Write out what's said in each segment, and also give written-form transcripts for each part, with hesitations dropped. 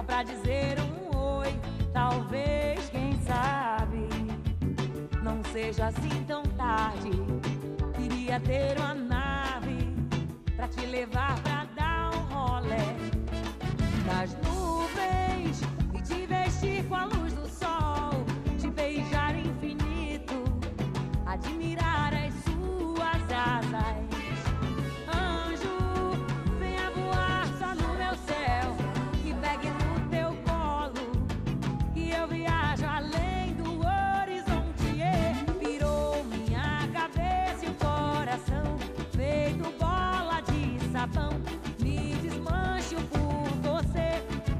pra dizer um oi. Talvez, quem sabe, não seja assim tão tarde. Queria ter uma nave pra te levar pra dar um rolê nas nuvens e te vestir com a luz do sol, te beijar infinito, admirar as suas asas. Anjo, venha voar só no meu céu, que pegue no teu colo, que eu viajo além do horizonte. Virou minha cabeça e o coração, feito bola de sabão. Me desmancho por você.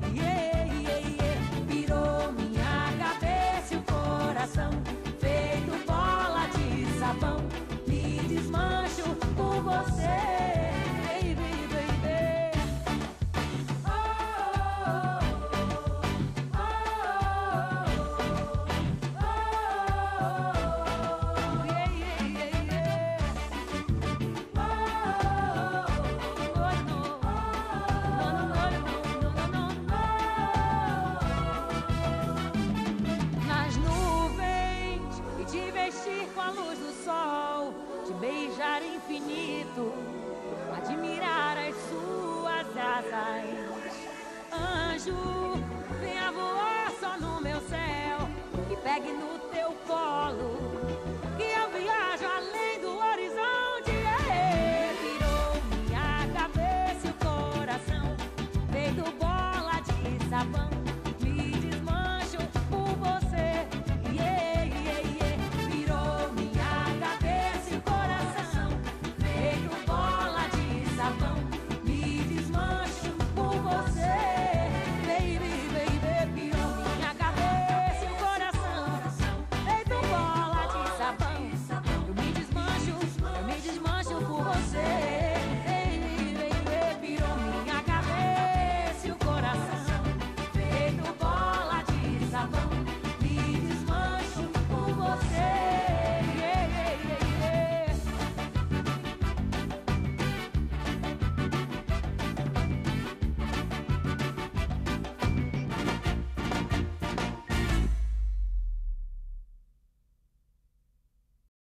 Virou minha cabeça e o coração, feito bola de sabão. Me desmancho por você. Com a luz do sol, te beijar infinito, admirar as suas asas. Anjo,